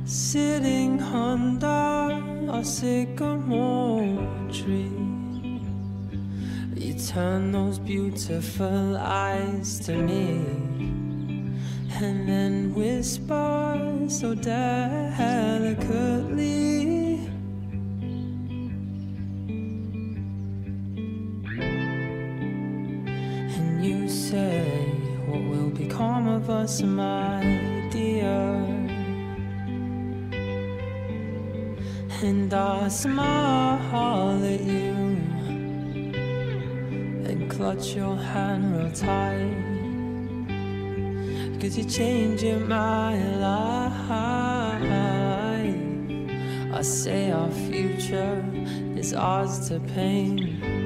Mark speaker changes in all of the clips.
Speaker 1: sitting under a sycamore tree. You turn those beautiful eyes to me and then whisper so delicately, and you say, what will become of us, my dear? And I smile at you and clutch your hand real tight, 'cause you're changing my life. I say our future is ours to paint,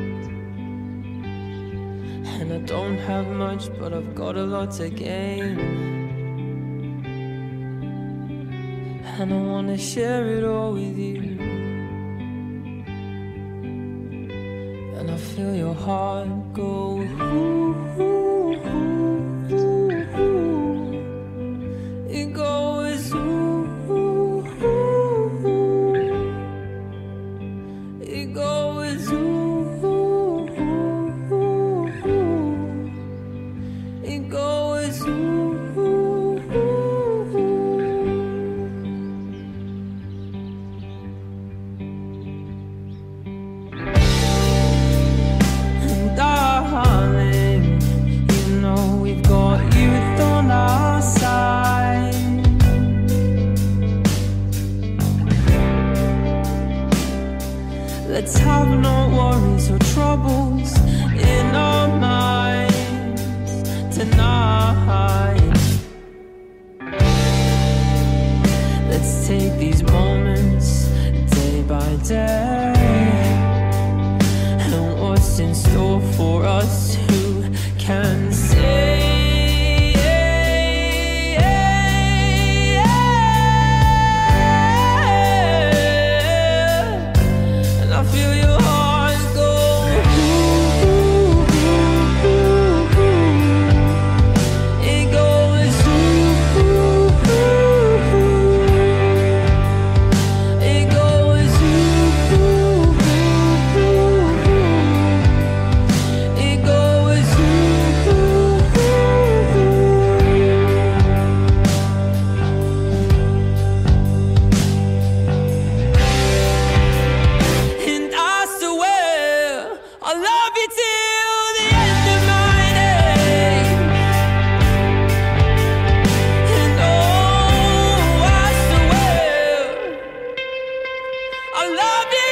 Speaker 1: and I don't have much, but I've got a lot to gain, and I wanna share it all with you. And I feel your heart go ooh, ooh, ooh, ooh. It goes ooh, ooh, ooh, ooh. It goes ooh, ooh, ooh, ooh. It goes ooh, ooh, ooh, ooh. Darling, you know we've got youth on our side. Let's have no worries or troubles in our minds tonight. Let's take these moments day by day, what's in store for us, who can say? And I feel your heart go ooh, ooh, ooh, ooh. It goes ooh, ooh, ooh, ooh. It goes ooh, ooh, ooh, ooh. It goes ooh, ooh, ooh, ooh. And I swear I'll love you till the end of my days. And oh, I swear I'll love you